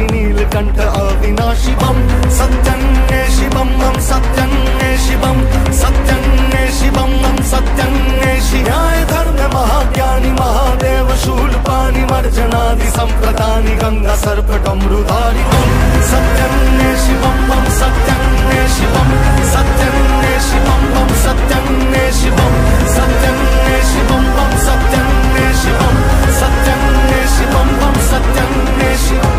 काशी नीलकंठ अविनाशी बम सत्यन्ने शिवम हम सत्यन्ने शिवम सत्यन्ने शिवम हम सत्यन्ने न्याय धर्म महाज्ञानी महादेव शूलपाणि मर्जनादि संप्रदानि गंगा सर्प डमरुधारि सत्यन्ने शिवम हम सत्यन्ने शिवम सत्यन्ने शिवम हम सत्यन्ने शिवम सत्यन्ने शिवम हम सत्यन्ने शिवम सत्यन्ने शिवम हम सत्यन्ने शिवम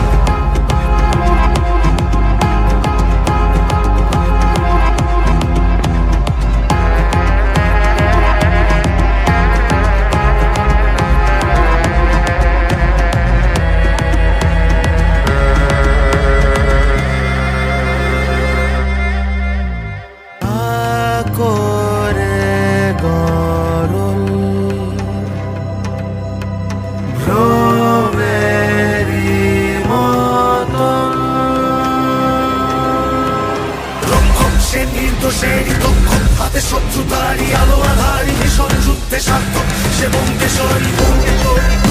হাতে শত্রু তারি আলো আধারি ভীষণ যুদ্ধে সার্থক সে বঙ্কেশ্বরী